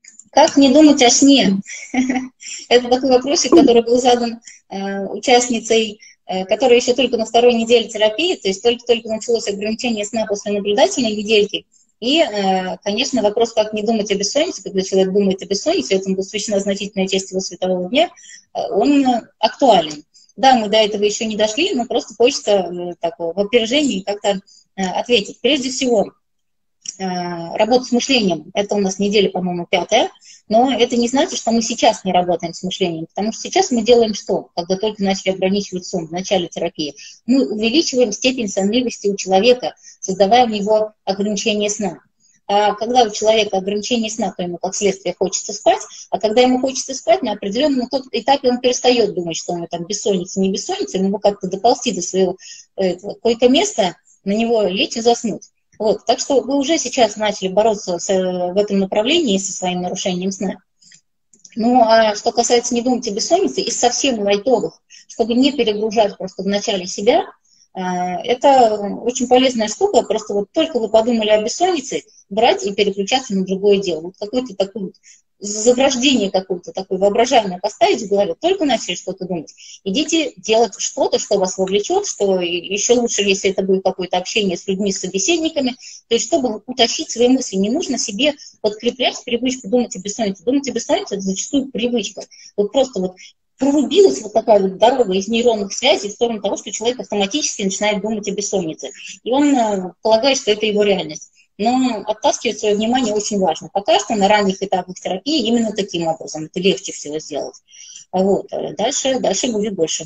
Как не думать о сне? Это такой вопросик, который был задан участницей, которая еще только на второй неделе терапии, то есть только-только началось ограничение сна после наблюдательной недельки. И, конечно, вопрос, как не думать о бессоннице, когда человек думает о бессоннице, этому посвящена значительная часть его светового дня, он актуален. Да, мы до этого еще не дошли, но просто хочется такого в опережении как-то ответить. Прежде всего, работа с мышлением, это у нас неделя, по-моему, 5-я, но это не значит, что мы сейчас не работаем с мышлением, потому что сейчас мы делаем что, когда только начали ограничивать сон в начале терапии? Мы увеличиваем степень сонливости у человека, создавая в него ограничение сна. А когда у человека ограничение сна, то ему как следствие хочется спать, а когда ему хочется спать, на определенном этапе он перестает думать, что у него там бессонница, не бессонница, ему как-то доползти до своего койко-места, на него лечь и заснуть. Вот, так что вы уже сейчас начали бороться в этом направлении со своим нарушением сна. Ну, а что касается не думать о бессоннице, из совсем лайтовых, чтобы не перегружать просто в начале себя, это очень полезная штука, просто вот только вы подумали о бессоннице, брать и переключаться на другое дело. Вот какое-то такое заграждение какое-то такое воображаемое поставить в голове, только начали что-то думать. Идите делать что-то, что вас вовлечет, что еще лучше, если это будет какое-то общение с людьми, с собеседниками, то есть чтобы утащить свои мысли. Не нужно себе подкреплять привычку думать о бессоннице. Думать о бессоннице – это зачастую привычка. Вот просто вот прорубилась вот такая вот дорога из нейронных связей в сторону того, что человек автоматически начинает думать о бессоннице. И он полагает, что это его реальность. Но оттаскивать свое внимание очень важно. Пока что на ранних этапах терапии именно таким образом. Это легче всего сделать. Вот. Дальше будет больше.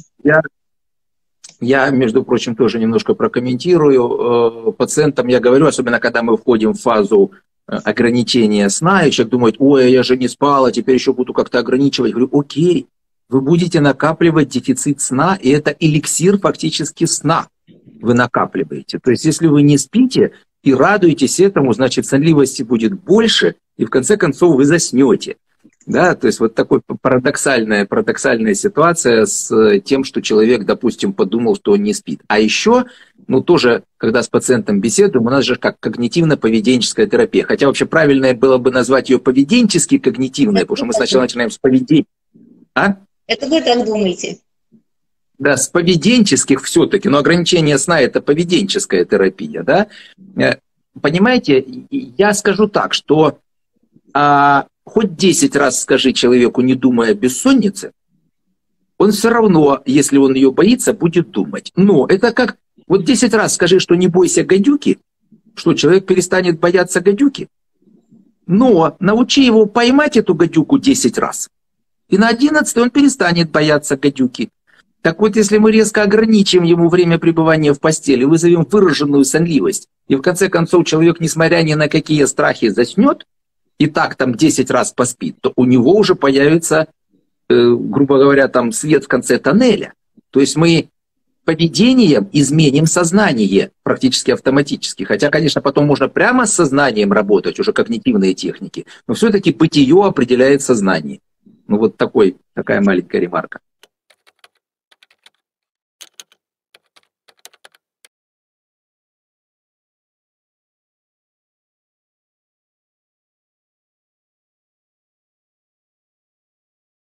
Я, между прочим, тоже немножко прокомментирую. Пациентам я говорю, особенно когда мы входим в фазу ограничения сна, и человек думает, ой, я же не спал, а теперь еще буду как-то ограничивать. Я говорю, окей, вы будете накапливать дефицит сна, и это эликсир фактически сна вы накапливаете. То есть если вы не спите и радуетесь этому, значит, сонливости будет больше, и в конце концов вы заснете. Да, то есть вот такая парадоксальная ситуация с тем, что человек, допустим, подумал, что он не спит. А еще, ну тоже, когда с пациентом беседуем, у нас же как когнитивно-поведенческая терапия. Хотя вообще правильное было бы назвать ее поведенчески-когнитивной, потому что мы сначала начинаем с поведения. А? Это вы так думаете? Да, с поведенческих все-таки, но ограничение сна – это поведенческая терапия, да. Понимаете, я скажу так, что хоть 10 раз скажи человеку, не думая о бессоннице, он все равно, если он ее боится, будет думать. Но это как, вот 10 раз скажи, что не бойся гадюки, что человек перестанет бояться гадюки. Но научи его поймать эту гадюку 10 раз, и на 11 он перестанет бояться гадюки. Так вот, если мы резко ограничим ему время пребывания в постели, вызовем выраженную сонливость, и в конце концов человек, несмотря ни на какие страхи, заснет, и так там 10 раз поспит, то у него уже появится, грубо говоря, там свет в конце тоннеля. То есть мы поведением изменим сознание практически автоматически. Хотя, конечно, потом можно прямо с сознанием работать, уже когнитивные техники, но все-таки бытие определяет сознание. Ну вот такая маленькая ремарка.